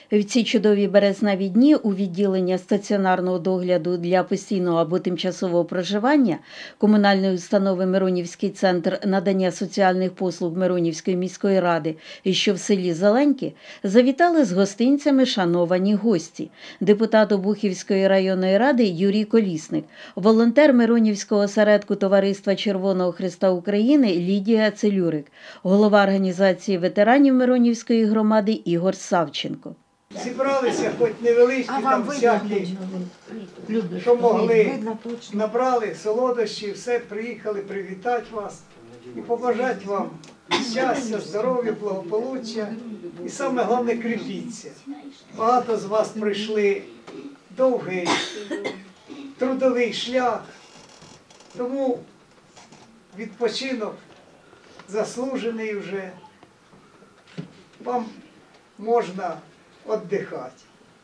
В ці чудові березневі дні у відділення стаціонарного догляду для постійного або тимчасового проживання комунальної установи «Миронівський центр надання соціальних послуг Миронівської міської ради», що в селі Зеленьке, завітали з гостинцями шановані гості. Депутат Обухівської районної ради Юрій Колісник, волонтер Миронівського осередку Товариства Червоного Хреста України Лідія Целюрик, голова організації ветеранів Миронівської громади Ігор Савченко. Зібралися, хоч невеличкі, там всякі, що могли, набрали солодощі, все, приїхали привітати вас і побажати вам щастя, здоров'я, благополуччя і саме головне – кріпіться. Багато з вас пройшли довгий трудовий шлях, тому відпочинок заслужений вже, вам можна віддихати.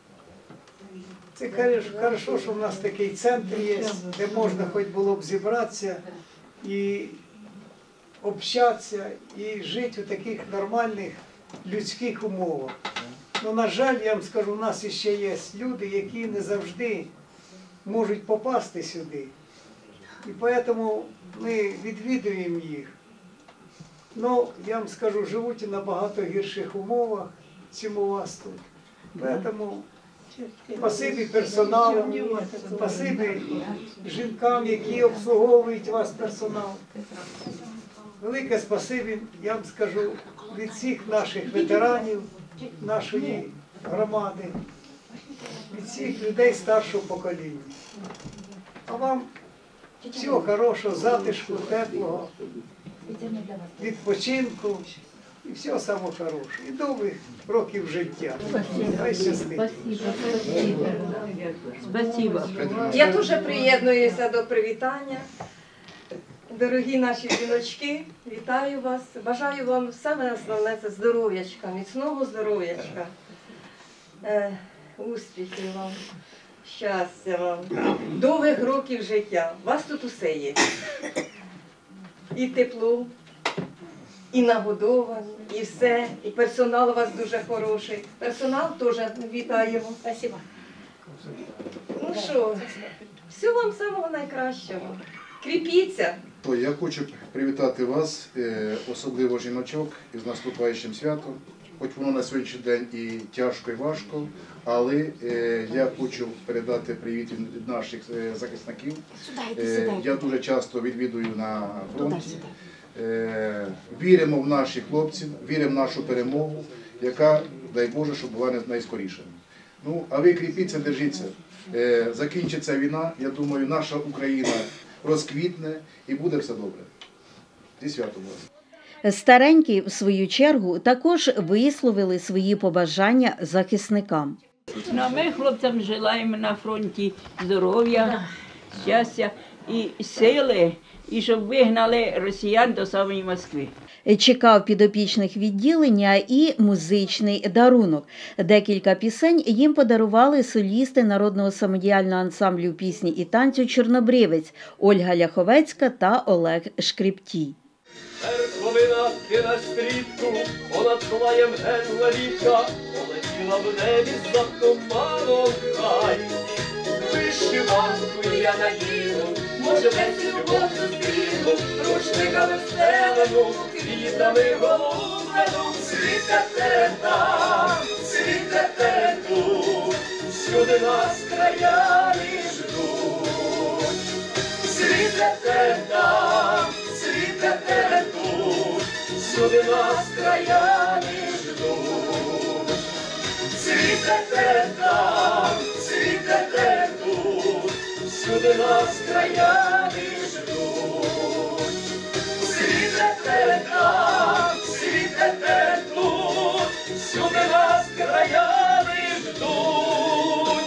Це хорошо, що в нас такий центр є, де можна хоч було б зібратися і общатися, і жити у таких нормальних людських умовах. Ну, на жаль, я вам скажу, у нас ще є люди, які не завжди можуть попасти сюди. І тому ми відвідуємо їх. Ну, я вам скажу, живуть і на багато гірших умовах, чим у вас тут. Тому спасибі персоналу, спасибі жінкам, які обслуговують вас персонал. Велике спасибі, я вам скажу, від всіх наших ветеранів, нашої громади, від всіх людей старшого покоління. А вам всього хорошого, затишку, теплого, відпочинку і всього самого хорошого. І довгих років життя. Хай щастить. Я дуже приєднуюся до привітання. Дорогі наші жіночки, вітаю вас. Бажаю вам саме основне – це здоров'ячка, міцного здоров'ячка, успіхів вам, щастя вам, довгих років життя. У вас тут усе є. І тепло, і нагодовані, і все. І персонал у вас дуже хороший. Персонал теж вітаємо. Спасибо. Ну що, всього вам самого найкращого. Кріпіться. Я хочу привітати вас, особливо жіночок, із наступаючим святом. Хоч воно на сьогоднішній день і тяжко, і важко, але я хочу передати привіт від наших захисників. Я дуже часто відвідую на фронті. Віримо в наших хлопців, віримо в нашу перемогу, яка, дай Боже, щоб була найскоріша. Ну, а ви кріпіться, держіться. Закінчиться війна, я думаю, наша Україна розквітне і буде все добре. Зі святом вас. Старенькі, в свою чергу, також висловили свої побажання захисникам. Ну, ми хлопцям желаємо на фронті здоров'я, щастя і сили, і щоб вигнали росіян до самої Москви. Чекав підопічних відділення і музичний дарунок. Декілька пісень їм подарували солісти народного самодіяльного ансамблю пісні і танцю «Чорнобривець» Ольга Ляховецька та Олег Шкриптій. Верховина на стрітку, понад клаєм гетла ріка, полетіла в небі за туманом хай. Вишиванку я надіну, може весь любов зустріну, рушниками встелену, квітами голублену. Світете там, світете тут, всюди нас краяни ждуть. Світете там, світете тут, всюди нас краяни ждуть. Світете там, світете тут, всюди нас краяни ждуть. Світете там, світете тут, всюди нас краяни ждуть.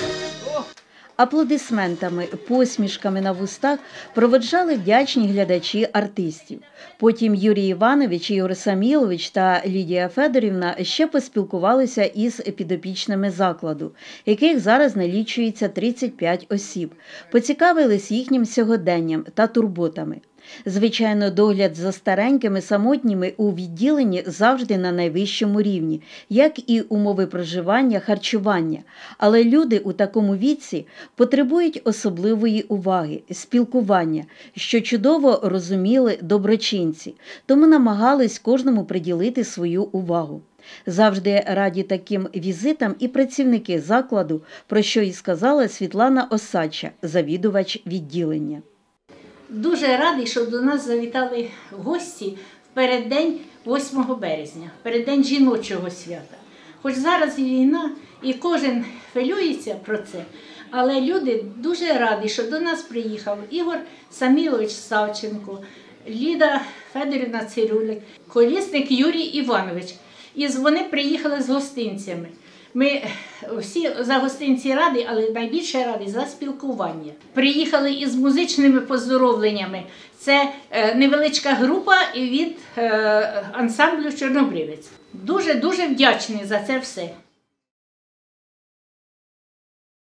Аплодисментами, посмішками на вустах проводжали вдячні глядачі артистів. Потім Юрій Іванович, Ігор Самілович та Лідія Федорівна ще поспілкувалися із підопічними закладу, яких зараз налічується 35 осіб. Поцікавились їхнім сьогоденням та турботами. Звичайно, догляд за старенькими самотніми у відділенні завжди на найвищому рівні, як і умови проживання, харчування. Але люди у такому віці потребують особливої уваги, спілкування, що чудово розуміли доброчинці, тому намагались кожному приділити свою увагу. Завжди раді таким візитам і працівники закладу, про що і сказала Світлана Осадча, завідувач відділення. Дуже радий, що до нас завітали гості в переддень 8 березня, в переддень жіночого свята. Хоч зараз і війна, і кожен хвилюється про це, але люди дуже раді, що до нас приїхав Ігор Самілович Савченко, Ліда Федорівна Цирюлик, колісник Юрій Іванович. І вони приїхали з гостинцями. Ми всі за гостинці раді, але найбільше раді за спілкування. Приїхали із музичними поздоровленнями. Це невеличка група від ансамблю «Чорнобривець». Дуже-дуже вдячні за це все.